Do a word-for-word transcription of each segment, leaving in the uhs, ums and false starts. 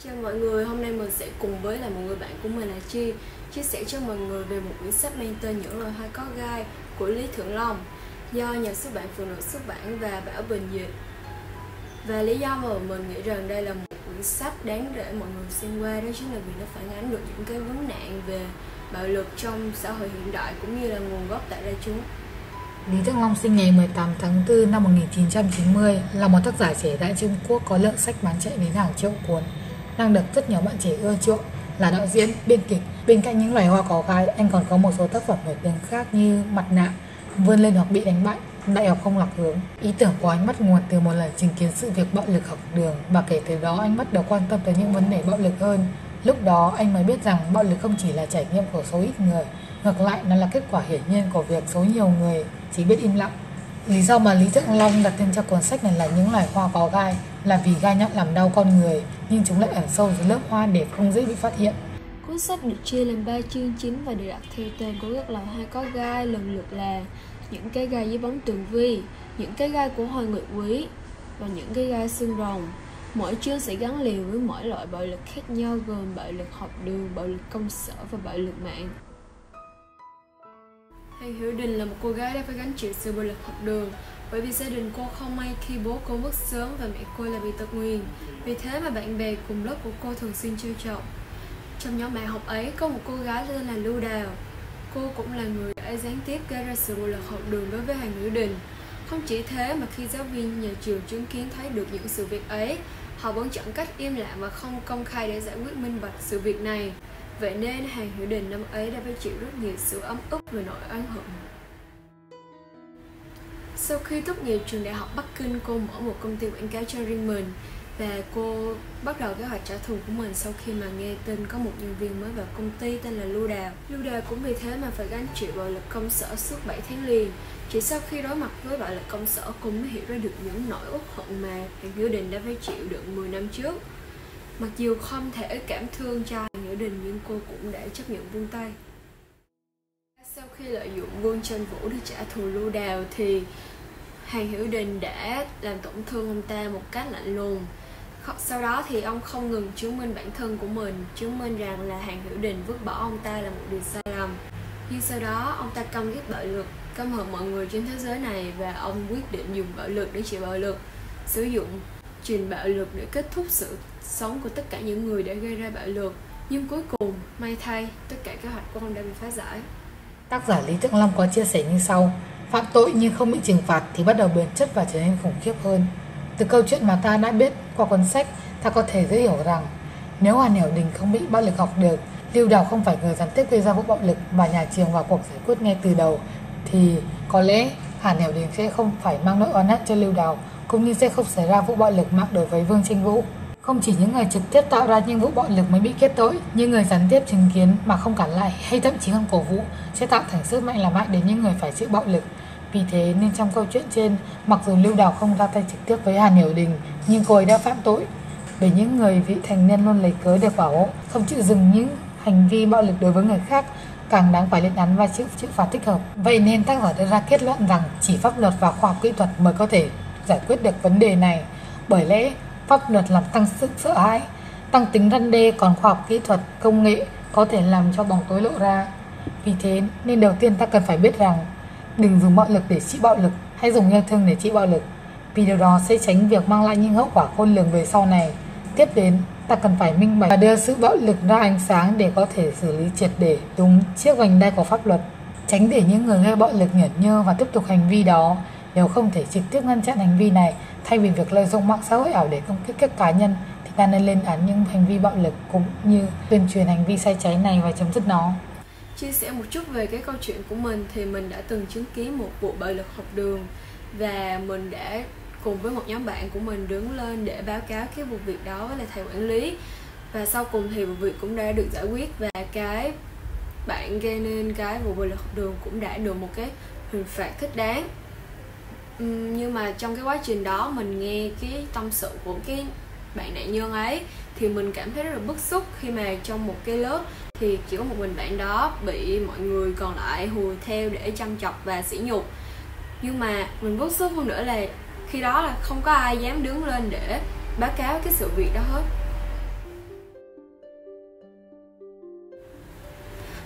Chào mọi người, hôm nay mình sẽ cùng với là một người bạn của mình là Chi chia sẻ cho mọi người về một quyển sách mang tên Những loài hoa có gai của Lý Thượng Long do nhà xuất bản Phụ Nữ xuất bản và Bảo Bình dịch. Và lý do mà mình nghĩ rằng đây là một quyển sách đáng để mọi người xem qua đó chính là vì nó phản ánh được những cái vấn nạn về bạo lực trong xã hội hiện đại cũng như là nguồn gốc tại ra chúng. Lý Thượng Long sinh ngày mười tám tháng tư năm một nghìn chín trăm chín mươi, là một tác giả trẻ tại Trung Quốc có lượng sách bán chạy đến hàng triệu cuốn, đang được rất nhiều bạn trẻ ưa chuộng. Là đạo diễn, biên kịch, bên cạnh Những loài hoa có gai, anh còn có một số tác phẩm nổi tiếng khác như Mặt nạ, Vươn lên hoặc bị đánh bại, Đại học không lạc hướng. Ý tưởng của anh bắt nguồn từ một lần chứng kiến sự việc bạo lực học đường, và kể từ đó anh bắt đầu quan tâm tới những vấn đề bạo lực hơn. Lúc đó anh mới biết rằng bạo lực không chỉ là trải nghiệm của số ít người, ngược lại nó là kết quả hiển nhiên của việc số nhiều người chỉ biết im lặng. Lý do mà Lý Thượng Long đặt tên cho cuốn sách này là Những loài hoa có gai là vì gai nhọn làm đau con người, nhưng chúng lại ẩn sâu dưới lớp hoa để không dễ bị phát hiện. Cuốn sách được chia làm ba chương chính và được đặt theo tên của các loài hoa có gai, lần lượt là Những cái gai dưới bóng tường vi, Những cái gai của hoa nguyệt quý và Những cái gai xương rồng. Mỗi chương sẽ gắn liền với mỗi loại bạo lực khác nhau, gồm bạo lực học đường, bạo lực công sở và bạo lực mạng. Hàng Hiểu Đình là một cô gái đã phải gánh chịu sự bạo lực học đường bởi vì gia đình cô không may khi bố cô mất sớm và mẹ cô là bị tật nguyền. Vì thế mà bạn bè cùng lớp của cô thường xuyên trêu chọc. Trong nhóm bạn học ấy có một cô gái tên là Lưu Đào. Cô cũng là người đã gián tiếp gây ra sự bạo lực học đường đối với Hàng Hiểu Đình. Không chỉ thế mà khi giáo viên nhà trường chứng kiến thấy được những sự việc ấy, họ vẫn chọn cách im lặng và không công khai để giải quyết minh bạch sự việc này. Vậy nên Hàng Hiểu Đình năm ấy đã phải chịu rất nhiều sự ấm ức về nỗi oán hận. Sau khi tốt nghiệp trường đại học Bắc Kinh, cô mở một công ty quảng cáo cho riêng mình và cô bắt đầu kế hoạch trả thù của mình sau khi mà nghe tin có một nhân viên mới vào công ty tên là Lưu Đào. Lưu Đào cũng vì thế mà phải gánh chịu bạo lực công sở suốt bảy tháng liền. Chỉ sau khi đối mặt với bạo lực công sở, cô mới hiểu ra được những nỗi uất hận mà Hàng Hiểu Đình đã phải chịu đựng mười năm trước. Mặc dù không thể cảm thương cho Hàng Hiểu Đình nhưng cô cũng đã chấp nhận buông tay. Sau khi lợi dụng Vương Chân Vũ để trả thù Lưu Đào thì Hàng Hiểu Đình đã làm tổn thương ông ta một cách lạnh lùng. Sau đó thì ông không ngừng chứng minh bản thân của mình, chứng minh rằng là Hàng Hiểu Đình vứt bỏ ông ta là một điều sai lầm. Nhưng sau đó ông ta căm ghét bạo lực, căm hận mọi người trên thế giới này và ông quyết định dùng bạo lực để trị bạo lực, sử dụng truyền bạo lực để kết thúc sự sống của tất cả những người đã gây ra bạo lực. Nhưng cuối cùng, may thay, tất cả kế hoạch của ông đã bị phá giải. Tác giả Lý Thượng Long có chia sẻ như sau: phạm tội nhưng không bị trừng phạt thì bắt đầu biến chất và trở nên khủng khiếp hơn. Từ câu chuyện mà ta đã biết qua cuốn sách, ta có thể dễ hiểu rằng nếu Hàn Hiểu Đình không bị bạo lực học được, Lưu Đào không phải người gián tiếp gây ra vụ bạo lực và nhà trường vào cuộc giải quyết ngay từ đầu, thì có lẽ Hàn Hiểu Đình sẽ không phải mang nỗi oán hận cho Lưu Đào, cũng như sẽ không xảy ra vụ bạo lực mạng đối với Vương Tranh Vũ. Không chỉ những người trực tiếp tạo ra những vụ bạo lực mới bị kết tội, những người gián tiếp chứng kiến mà không cản lại hay thậm chí còn cổ vũ sẽ tạo thành sức mạnh làm hại đến những người phải chịu bạo lực. Vì thế nên trong câu chuyện trên, mặc dù Lưu Đào không ra tay trực tiếp với Hàn Hiểu Đình, nhưng cô ấy đã phạm tội. Bởi những người vị thành niên luôn lấy cớ để bảo hộ, không chịu dừng những hành vi bạo lực đối với người khác, càng đáng phải lên án và chịu chịu phạt thích hợp. Vậy nên tác giả đưa ra kết luận rằng chỉ pháp luật và khoa học kỹ thuật mới có thể giải quyết được vấn đề này. Bởi lẽ pháp luật làm tăng sự sợ hãi, tăng tính răn đe, còn khoa học kỹ thuật, công nghệ có thể làm cho bóng tối lộ ra. Vì thế nên đầu tiên ta cần phải biết rằng đừng dùng bạo lực để trị bạo lực, hãy dùng yêu thương để trị bạo lực, vì điều đó sẽ tránh việc mang lại những hậu quả khôn lường về sau này. Tiếp đến, ta cần phải minh bạch và đưa sự bạo lực ra ánh sáng để có thể xử lý triệt để đúng chiếc vành đai của pháp luật, tránh để những người gây bạo lực nhởn nhơ và tiếp tục hành vi đó. Nếu không thể trực tiếp ngăn chặn hành vi này, thay vì việc lợi dụng mạng xã hội ảo để công kích các cá nhân, thì ta nên lên án những hành vi bạo lực cũng như tuyên truyền hành vi sai trái này và chấm dứt nó. Chia sẻ một chút về cái câu chuyện của mình thì mình đã từng chứng kiến một vụ bạo lực học đường và mình đã cùng với một nhóm bạn của mình đứng lên để báo cáo cái vụ việc đó với lại thầy quản lý, và sau cùng thì vụ việc cũng đã được giải quyết và cái bạn gây nên cái vụ bạo lực học đường cũng đã được một cái hình phạt thích đáng. Uhm, nhưng mà trong cái quá trình đó mình nghe cái tâm sự của cái bạn nạn nhân ấy thì mình cảm thấy rất là bức xúc khi mà trong một cái lớp thì chỉ có một mình bạn đó bị mọi người còn lại hùa theo để châm chọc và sỉ nhục. Nhưng mà mình bức xúc hơn nữa là khi đó là không có ai dám đứng lên để báo cáo cái sự việc đó hết.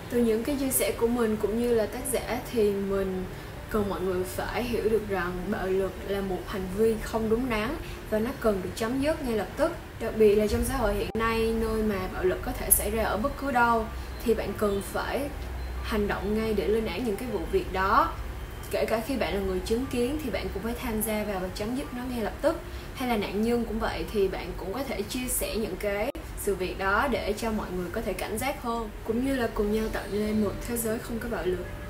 Từ những cái chia sẻ của mình cũng như là tác giả thì mình cần mọi người phải hiểu được rằng bạo lực là một hành vi không đúng đắn và nó cần được chấm dứt ngay lập tức. Đặc biệt là trong xã hội hiện nay, nơi mà bạo lực có thể xảy ra ở bất cứ đâu, thì bạn cần phải hành động ngay để lên án những cái vụ việc đó. Kể cả khi bạn là người chứng kiến thì bạn cũng phải tham gia vào và chấm dứt nó ngay lập tức. Hay là nạn nhân cũng vậy, thì bạn cũng có thể chia sẻ những cái sự việc đó để cho mọi người có thể cảnh giác hơn, cũng như là cùng nhau tạo nên một thế giới không có bạo lực.